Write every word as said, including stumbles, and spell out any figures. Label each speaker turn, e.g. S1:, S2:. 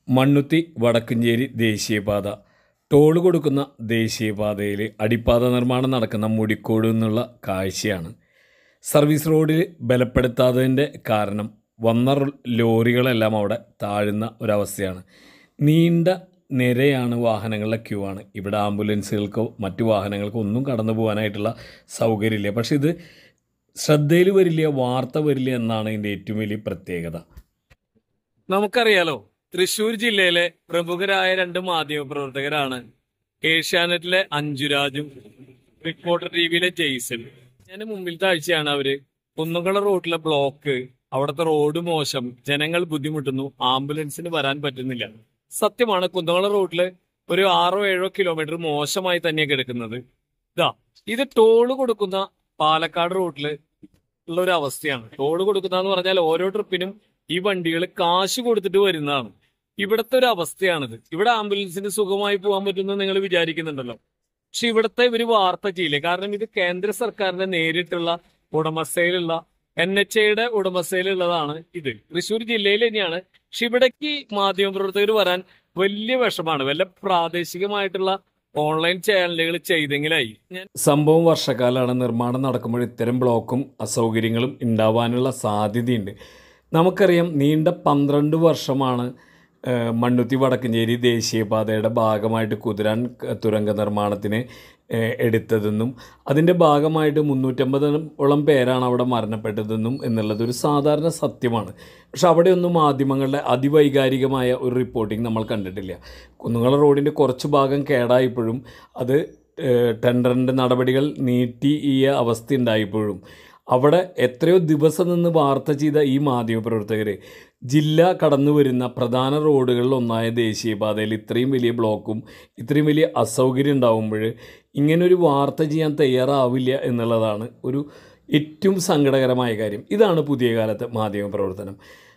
S1: മണ്ണുത്തി വടക്കഞ്ചേരി ദേശീയപാത ടോൾ കൊടുക്കുന്ന ദേശീയപാതയിൽ അടിപ്പാത നിർമ്മാണം നടക്കുന്ന മുടിക്കോട് എന്നുള്ള കാഴ്ചയാണ്. സർവീസ് റോഡിൽ ബലപ്പെടുത്താത്തതിൻ്റെ കാരണം വന്ന ലോറികളെല്ലാം അവിടെ താഴുന്ന ഒരവസ്ഥയാണ്. നീണ്ട നിരയാണ്, വാഹനങ്ങളുടെ ക്യൂ ആണ്. ഇവിടെ ആംബുലൻസുകൾക്കോ മറ്റു വാഹനങ്ങൾക്കോ ഒന്നും കടന്നു പോകാനായിട്ടുള്ള സൗകര്യമില്ല. പക്ഷേ ഇത് ശ്രദ്ധയിൽ വരില്ല, വാർത്ത വരില്ല എന്നാണ് ഇതിൻ്റെ ഏറ്റവും വലിയ പ്രത്യേകത. നമുക്കറിയാലോ, തൃശ്ശൂർ ജില്ലയിലെ പ്രമുഖരായ രണ്ട് മാധ്യമപ്രവർത്തകരാണ് ഏഷ്യാനെറ്റിലെ അഞ്ജുരാജും റിപ്പോർട്ടർ ടി വിയിലെ ജെയ്സൺ. അതിന്റെ മുമ്പിലത്തെ ആഴ്ചയാണ് അവര് കുന്നുകുളം റോഡിലെ ബ്ലോക്ക്, അവിടുത്തെ റോഡ് മോശം, ജനങ്ങൾ ബുദ്ധിമുട്ടുന്നു, ആംബുലൻസിന് വരാൻ പറ്റുന്നില്ല. സത്യമാണ്, കുന്നുകുളം റോഡില് ഒരു ആറോ ഏഴോ കിലോമീറ്റർ മോശമായി തന്നെയാണ് കിടക്കുന്നത്. ഇതാ ഇത് ടോള് കൊടുക്കുന്ന പാലക്കാട് റോഡില് ഉള്ള ഒരു അവസ്ഥയാണ്. ടോള് കൊടുക്കുന്ന എന്ന് പറഞ്ഞാൽ ഓരോ ട്രിപ്പിനും ഈ വണ്ടികൾ കാശ് കൊടുത്തിട്ട് വരുന്നതാണ്. ഇവിടുത്തെ ഒരു അവസ്ഥയാണിത്. ഇവിടെ ആംബുലൻസിന് സുഖമായി പോകാൻ പറ്റുമെന്ന് നിങ്ങൾ വിചാരിക്കുന്നുണ്ടല്ലോ. പക്ഷെ ഇവിടുത്തെ ഇവര് വാർത്ത ചെയ്യില്ല. കാരണം ഇത് കേന്ദ്ര സർക്കാരിന്റെ നേരിട്ടുള്ള ഉടമസ്ഥയിലുള്ള എൻ എച്ച് ഐയുടെ ഉടമസ്ഥയിലുള്ളതാണ്. ഇത് തൃശ്ശൂർ ജില്ലയിൽ തന്നെയാണ്. പക്ഷെ ഇവിടേക്ക് മാധ്യമപ്രവർത്തകർ വരാൻ വലിയ വിഷമാണ്. വല്ല പ്രാദേശികമായിട്ടുള്ള ഓൺലൈൻ ചാനലുകൾ ചെയ്തെങ്കിലായി. സംഭവം വർഷക്കാലമാണ്. നിർമ്മാണം നടക്കുമ്പോൾ ഇത്തരം ബ്ലോക്കും അസൗകര്യങ്ങളും ഉണ്ടാവാനുള്ള സാധ്യതയുണ്ട്. നമുക്കറിയാം, നീണ്ട പന്ത്രണ്ട് വർഷമാണ് മണ്ണുത്തി വടക്കഞ്ചേരി ദേശീയപാതയുടെ ഭാഗമായിട്ട് കുതിരാൻ തുരങ്ക നിർമ്മാണത്തിന് എടുത്തതെന്നും അതിൻ്റെ ഭാഗമായിട്ട് മുന്നൂറ്റമ്പതോളം പേരാണ് അവിടെ മരണപ്പെട്ടതെന്നും എന്നുള്ളത് ഒരു സാധാരണ സത്യമാണ്. പക്ഷെ അവിടെയൊന്നും മാധ്യമങ്ങളുടെ അതിവൈകാരികമായ ഒരു റിപ്പോർട്ടിംഗ് നമ്മൾ കണ്ടിട്ടില്ല. കുന്നുകുളം റോഡിൻ്റെ കുറച്ച് ഭാഗം കേടായപ്പോഴും അത് ടെൻഡറിൻ്റെ നടപടികൾ നീട്ടിയ അവസ്ഥ ഉണ്ടായപ്പോഴും അവിടെ എത്രയോ ദിവസം നിന്ന് വാർത്ത ചെയ്ത ഈ മാധ്യമപ്രവർത്തകർ ജില്ല കടന്നു വരുന്ന പ്രധാന റോഡുകളിൽ ഒന്നായ ദേശീയപാതയിൽ ഇത്രയും വലിയ ബ്ലോക്കും ഇത്രയും വലിയ അസൗകര്യം ഉണ്ടാകുമ്പോൾ ഇങ്ങനൊരു വാർത്ത ചെയ്യാൻ തയ്യാറാവില്ല എന്നുള്ളതാണ് ഒരു ഏറ്റവും സങ്കടകരമായ കാര്യം. ഇതാണ് പുതിയ കാലത്തെ മാധ്യമപ്രവർത്തനം.